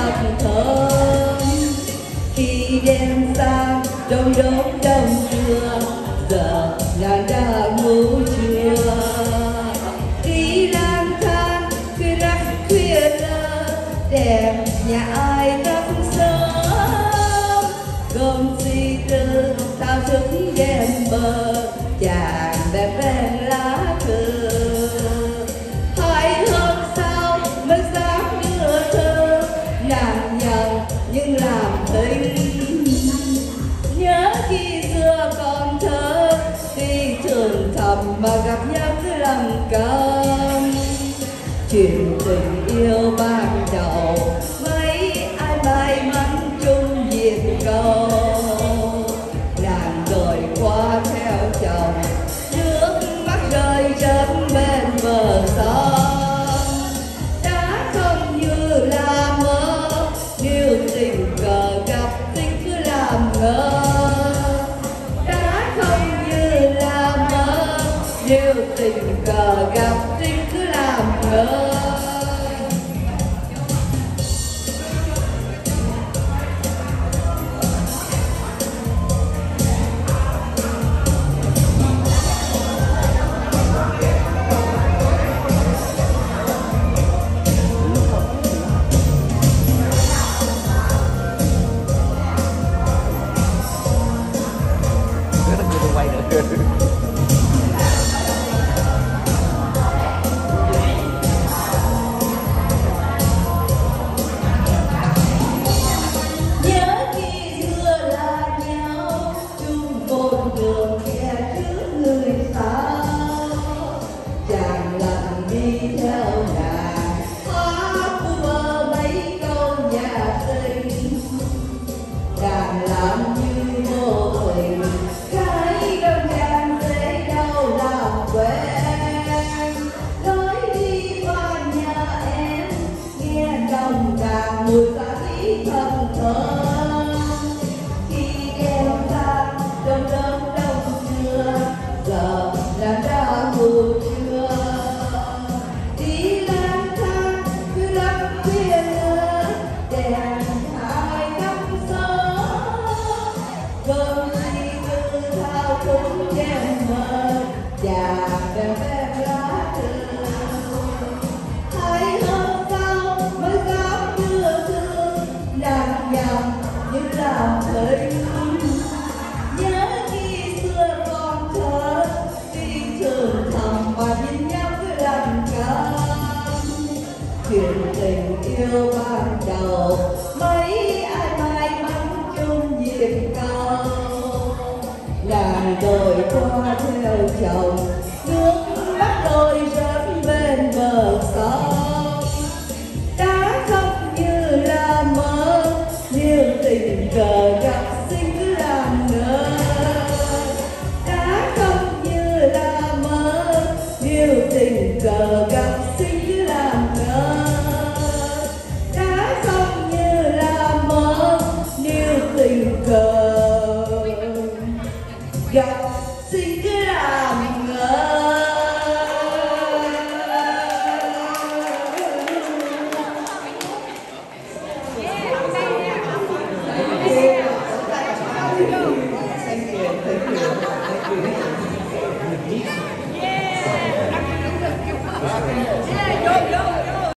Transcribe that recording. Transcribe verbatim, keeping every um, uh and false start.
thật thơm. Khi đêm sang đông đốm đông trưa, giờ nàng đã ngủ chưa? Đi lang thang khuya nắng khuya lơ, đèn nhà ai thắp sớm. Gom suy tư sao thức đêm mơ, chàng đẹp ven lá cờ. Hai hôm sau mới dám đưa thơ, nàng nhận nhưng làm thinh. Nhớ khi xưa còn thơ, tuy thường thầm mà gặp nhau cứ lầm câm. Chuyện tình yêu ban đầu, mấy ai may mắn chung dịp cầu. Nàng rồi qua theo chồng, nước mắt rơi rớt bên bờ sông. Đã không như là mơ, nếu tình cờ gặp tình cứ làm ngơ. Đã không như là mơ, nếu tình cờ gặp tình cứ làm ngơ. Đường kẻ trước người sao, chàng lần đi theo nàng, hát vơ mấy câu nhà tình. Nàng làm như vô tình, cái đông chàng dễ đâu làm quen. Nói đi qua nhà em, nghe đồng đàn mùi xa tí thân thơm. Khi đêm sang đông đông giờ là đã ngủ chưa? Đi lang thang cứ lắm khuya lơ, đèn hai thắp sớm. Cơm suy tư thao thức đêm mơ, chàng đẹp ven lá cờ. Hai hôm sau mới dám đưa thư, nàng nhầm nhưng làm thinh. Nhớ khi xưa còn thơ, tuy thường thầm mà nhìn nhau cứ làm câm. Chuyện tình yêu ban đầu, mấy ai may mắn chung dịp cầu. Nàng rồi qua theo chồng, nước mắt đôi rớt bên bờ sông. Đã không như là mơ, nếu tình cờ gặp sinh cứ làm ngơ. Đã không như là mơ, nếu tình cờ gặp sinh cứ làm ngơ. Đã không như là mơ, nếu tình cờ gặp sinh cứ làm ngơ.